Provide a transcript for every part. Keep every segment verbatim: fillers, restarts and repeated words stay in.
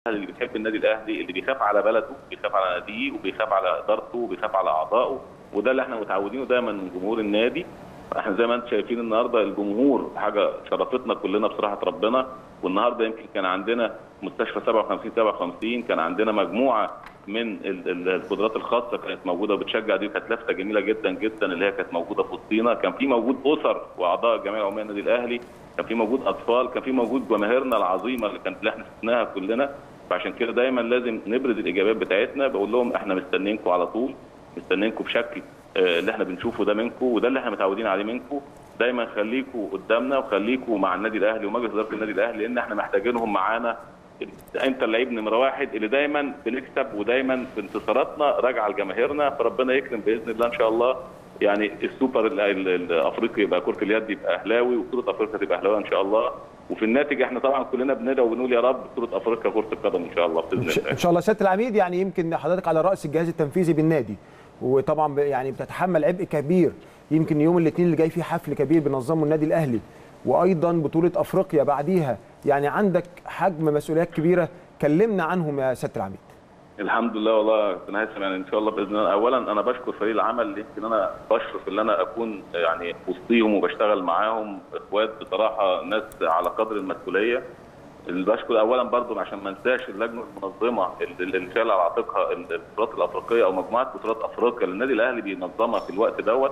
اللي بيحب النادي الاهلي، اللي بيخاف على بلده، بيخاف على ناديه، وبيخاف على ادارته، وبيخاف على اعضائه، وده اللي احنا متعودينه دايما من جمهور النادي. احنا زي ما انتم شايفين النهارده الجمهور حاجه شرفتنا كلنا بصراحه ربنا. والنهارده يمكن كان عندنا مستشفى سبعة وخمسين سبعة وخمسين، كان عندنا مجموعه من القدرات الخاصه كانت موجوده وبتشجع، دي كانت لفته جميله جدا جدا اللي هي كانت موجوده في وسطينا. كان في موجود اسر واعضاء الجمعيه العموميه للنادي الاهلي، كان في موجود اطفال، كان في موجود جماهيرنا العظيمه اللي كانت اللي احنا شفناها كلنا. فعشان كده دايما لازم نبرز الايجابيات بتاعتنا، بقول لهم احنا مستنيينكم على طول، مستنيينكم بشكل اللي احنا بنشوفه ده منكم، وده اللي احنا متعودين عليه منكم. دايما خليكم قدامنا وخليكم مع النادي الاهلي ومجلس اداره النادي الاهلي، لان احنا محتاجينهم معانا. انت اللعيب نمره واحد اللي دايما بنكسب، ودايما في انتصاراتنا راجعه لجماهيرنا. فربنا يكرم باذن الله ان شاء الله. يعني السوبر الافريقي يبقى كره اليد يبقى اهلاوي، وبطوله افريقيا تبقى اهلاويه ان شاء الله. وفي الناتج احنا طبعا كلنا بندعو وبنقول يا رب بطوله افريقيا كره القدم ان شاء الله باذن الله. ان شاء الله. سياده العميد، يعني يمكن حضرتك على راس الجهاز التنفيذي بالنادي، وطبعا يعني بتتحمل عبء كبير. يمكن يوم الاثنين اللي جاي فيه حفل كبير بينظمه النادي الاهلي، وايضا بطوله افريقيا بعديها، يعني عندك حجم مسؤوليات كبيره. كلمنا عنهم يا سياده العميد. الحمد لله والله يا كابتن هيثم، يعني ان شاء الله باذن الله. اولا انا بشكر فريق العمل اللي يمكن انا بشرف ان انا اكون يعني وسطيهم وبشتغل معاهم، اخوات بصراحه، ناس على قدر المسؤوليه. اللي بشكر اولا برضو عشان ما انساش اللجنه المنظمه اللي شايله على عاتقها البطولات الافريقيه او مجموعه بطولات افريقيا اللي النادي الاهلي بينظمها في الوقت دوت.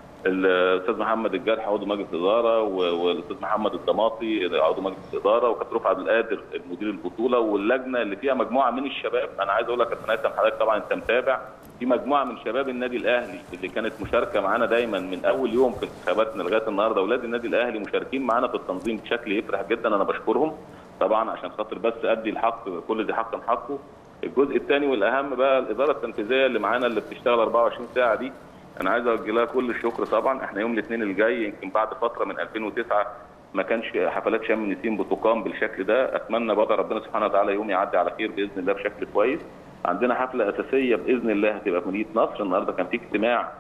الاستاذ محمد الجرح عضو مجلس الاداره، والاستاذ محمد الضماطي عضو مجلس الاداره، وكابتن رفعت عبد القادر مدير البطوله، واللجنه اللي فيها مجموعه من الشباب. انا عايز اقول لك يا كابتن هيثم، حضرتك طبعا انت متابع، في مجموعه من شباب النادي الاهلي اللي كانت مشاركه معانا دايما من اول يوم في انتخاباتنا لغايه النهارده. اولاد النادي الاهلي مشاركين معانا في التنظيم بشكل يفرح جدا. انا بشكرهم طبعا عشان خاطر بس ادي الحق، كل ذي حق حقه. الجزء الثاني والاهم بقى الاداره التنفيذيه اللي معانا اللي بتشتغل أربعة وعشرين ساعه دي، انا عايز اوجه لها كل الشكر طبعا. احنا يوم الاثنين الجاي يمكن بعد فتره من ألفين وتسعة ما كانش حفلات شم النسيم بتقام بالشكل ده. اتمنى بقى ربنا سبحانه وتعالى يوم يعدي على خير باذن الله بشكل كويس. عندنا حفله اساسيه باذن الله هتبقى في مدينه نصر. النهارده كان في اجتماع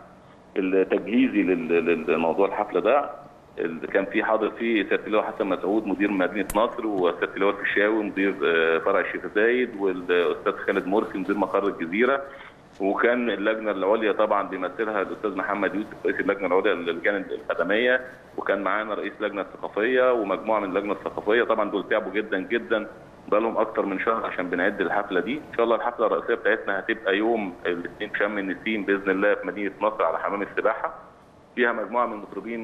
التجهيزي للموضوع الحفله ده، اللي كان في حاضر فيه سياده اللواء حسن مسعود مدير مدينه نصر، وسياده اللواء الفيشاوي مدير فرع الشيخ زايد، والاستاذ خالد مرسي مدير مقر الجزيره. وكان اللجنه العليا طبعا بيمثلها الاستاذ محمد يوسف رئيس اللجنه العليا للجان الخدميه، وكان معانا رئيس اللجنه الثقافيه ومجموعه من اللجنه الثقافيه. طبعا دول تعبوا جدا جدا بقى لهم اكثر من شهر عشان بنعد الحفله دي. ان شاء الله الحفله الرئيسيه بتاعتنا هتبقى يوم الاثنين شم النسيم باذن الله في مدينه نصر على حمام السباحه. فيها مجموعه من المطربين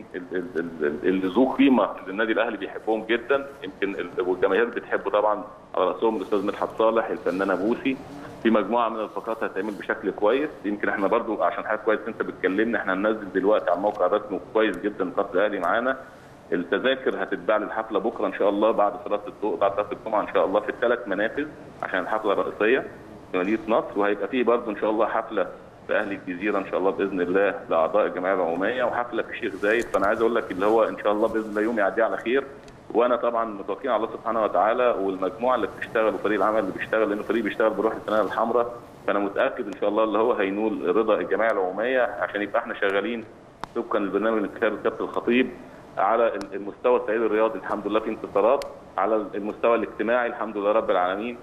اللي ذو قيمه للنادي الاهلي بيحبهم جدا، يمكن والجماهير بتحبه طبعا، على راسهم الاستاذ مدحت صالح، الفنانه بوسي. في مجموعه من الفقرات هتعمل بشكل كويس. يمكن احنا برضو عشان حاجه كويس انت بتكلمنا، احنا هننزل دلوقتي على الموقع الرسمي كويس جدا قناه الاهلي معانا. التذاكر هتتباع للحفله بكره ان شاء الله بعد صلاه الضوء بعد صلاه الجمعه ان شاء الله في الثلاث منافذ عشان الحفله الرئيسيه في مدينه نصر. وهيبقى فيه برضو ان شاء الله حفله في اهل الجزيره ان شاء الله باذن الله لاعضاء الجمعيه العموميه، وحفله في الشيخ زايد. فانا عايز اقول لك اللي هو ان شاء الله باذن الله يوم يعدي على خير. وانا طبعا متوكلين على الله سبحانه وتعالى والمجموعه اللي بتشتغل وفريق العمل اللي بيشتغل، لان الفريق بيشتغل بروح الفانله الحمراء. فانا متاكد ان شاء الله اللي هو هينول رضا الجمعيه العموميه عشان يبقى احنا شغالين طبقا للبرنامج الانتخابي الكابتن الخطيب. على المستوى السعيد الرياضي الحمد لله في انتصارات، على المستوى الاجتماعي الحمد لله رب العالمين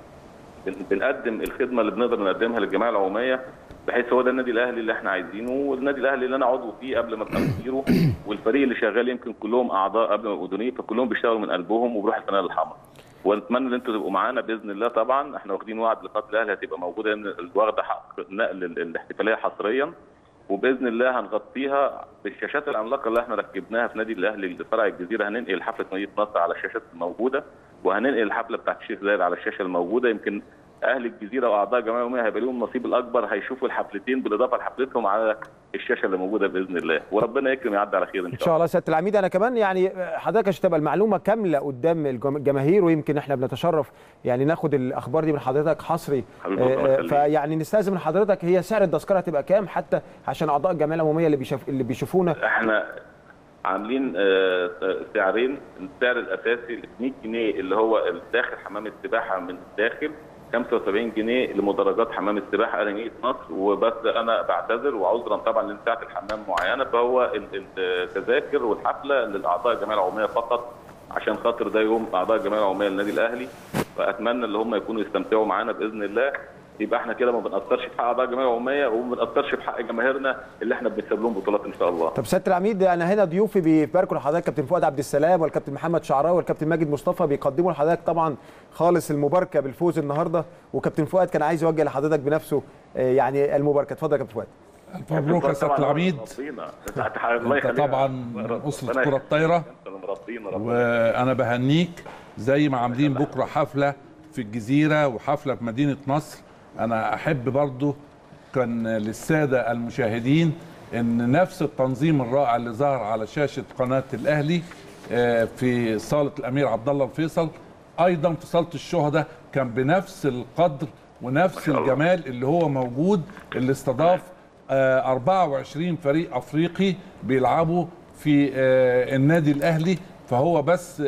بنقدم الخدمه اللي بنقدر نقدمها للجمعيه العموميه، بحيث هو ده النادي الاهلي اللي احنا عايزينه، والنادي الاهلي اللي انا عضو فيه قبل ما ابقى مديره، والفريق اللي شغال يمكن كلهم اعضاء قبل ما يبقوا مديرين، فكلهم بيشتغلوا من قلبهم وبروح الفانله الحمراء. ونتمنى ان انتوا تبقوا معانا باذن الله. طبعا احنا واخدين وعد لقناه الاهلي هتبقى موجوده، لان واخده حق نقل الاحتفاليه حصريا، وباذن الله هنغطيها بالشاشات العملاقه اللي احنا ركبناها في نادي الاهلي لفرع الجزيره. هننقل حفله مدينه نصر على الشاشات الموجوده، وهننقل الحفله بتاعت الشيخ زايد على الشاشه الموجوده. يمكن اهل الجزيره واعضاء الجمعيه العموميه هيبقى لهم النصيب الاكبر، هيشوفوا الحفلتين بالاضافه لحفلتهم على الشاشه اللي موجوده باذن الله، وربنا يكرم يعدي على خير ان شاء الله. ان شاء الله. سياده العميد، انا كمان يعني حضرتك عشان تبقى المعلومه كامله قدام الجماهير، ويمكن احنا بنتشرف يعني ناخد الاخبار دي من حضرتك حصري، آه فيعني نستاذن من حضرتك، هي سعر التذكره هتبقى كام حتى عشان اعضاء الجمعيه العموميه اللي بيشوف اللي بيشوفونا؟ احنا عاملين سعرين. السعر الاساسي مية جنيه اللي هو داخل حمام السباحه من الداخل، خمسة وسبعين جنيه لمدرجات حمام السباحه اهل مدينه نصر. وبس انا بعتذر وعذرا طبعا لان ساعه الحمام معينه، فهو التذاكر والحفله للاعضاء الجمعيه العموميه فقط، عشان خاطر ده يوم اعضاء الجمعيه العموميه للنادي الاهلي. فاتمنى ان هم يكونوا يستمتعوا معانا باذن الله، يبقى احنا كده ما بنقصرش في حق اعضاء الجمعيه العموميه وما بنقصرش في حق جماهيرنا اللي احنا بنكسب لهم بطولات ان شاء الله. طب سياده العميد، انا هنا ضيوفي بيباركوا لحضرتك كابتن فؤاد عبد السلام والكابتن محمد شعراوي والكابتن ماجد مصطفى، بيقدموا لحضرتك طبعا خالص المباركه بالفوز النهارده، وكابتن فؤاد كان عايز يوجه لحضرتك بنفسه يعني المباركه. اتفضل يا كابتن فؤاد. الف مبروك يا سياده العميد. انت طبعا من اسره الكره الطايره وانا بهنيك، زي ما عاملين بكره حفله في الجزيره وحفله في مدينه نصر. انا احب برضو كان للساده المشاهدين ان نفس التنظيم الرائع اللي ظهر على شاشه قناه الاهلي في صاله الامير عبد الله الفيصل، ايضا في صاله الشهداء كان بنفس القدر ونفس الجمال اللي هو موجود، اللي استضاف أربعة وعشرين فريق افريقي بيلعبوا في النادي الاهلي. فهو بس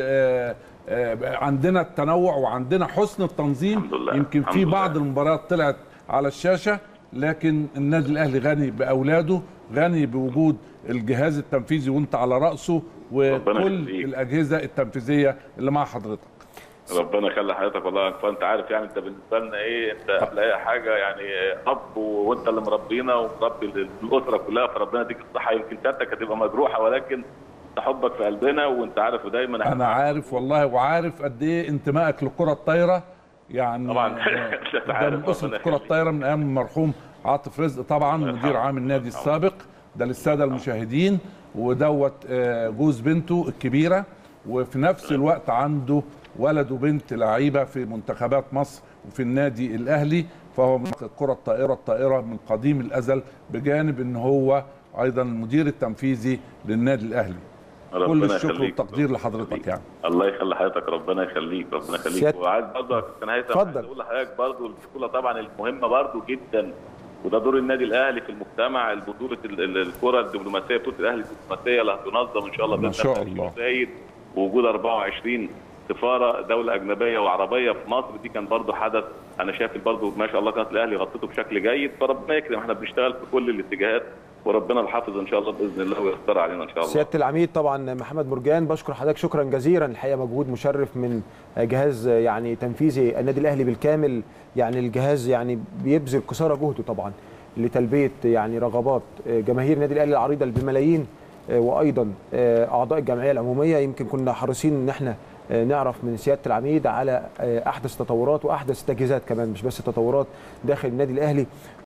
عندنا التنوع وعندنا حسن التنظيم. يمكن في بعض المباريات طلعت على الشاشه، لكن النادي الاهلي غني باولاده، غني بوجود الجهاز التنفيذي وانت على راسه وكل الاجهزه التنفيذيه اللي مع حضرتك. ربنا يخلي حضرتك والله. فانت عارف يعني انت بالنسبه لنا ايه، انت قبل اي حاجه يعني اب، وانت اللي مربينا ومربي الاسره كلها، فربنا يديك الصحه. يمكن سيادتك هتبقى مجروحه، ولكن حبك في قلبنا وانت عارف ودايما. انا عارف والله، وعارف قد ايه انتمائك للكره الطايره يعني. طبعا ده من اسره الكره الطايره من ايام المرحوم عاطف رزق طبعا مدير عام النادي السابق. ده للساده المشاهدين، ودوت جوز بنته الكبيره، وفي نفس الوقت عنده ولد وبنت لعيبه في منتخبات مصر وفي النادي الاهلي. فهو من الكره الطائره الطائره من قديم الازل، بجانب ان هو ايضا المدير التنفيذي للنادي الاهلي. كل الشكر والتقدير لحضرتك يعني. الله يخلي حضرتك، ربنا يخليك ربنا يخليك. وعايز برضه كان هيثم عايز اقول لحضرتك برضه البطوله طبعا المهمه برضه جدا، وده دور النادي الاهلي في المجتمع. البطوله الكره الدبلوماسيه، بطوله الاهلي الدبلوماسيه اللي هتنظم ان شاء الله ان شاء الله زايد، ووجود أربعة وعشرين سفاره دوله اجنبيه وعربيه في مصر، دي كان برضه حدث انا شايف برضه ما شاء الله قناه الاهلي غطته بشكل جيد. فربنا يكرم، احنا بنشتغل في كل الاتجاهات وربنا الحافظ ان شاء الله باذن الله ويستر علينا ان شاء الله. سياده العميد طبعا محمد مرجان، بشكر حضرتك شكرا جزيلا، الحقيقه مجهود مشرف من جهاز يعني تنفيذي النادي الاهلي بالكامل. يعني الجهاز يعني بيبذل قصارى جهده طبعا لتلبيه يعني رغبات جماهير النادي الاهلي العريضه بالملايين، وايضا اعضاء الجمعيه العموميه. يمكن كنا حريصين ان احنا نعرف من سياده العميد على احدث تطورات واحدث التجهيزات كمان، مش بس تطورات داخل النادي الاهلي.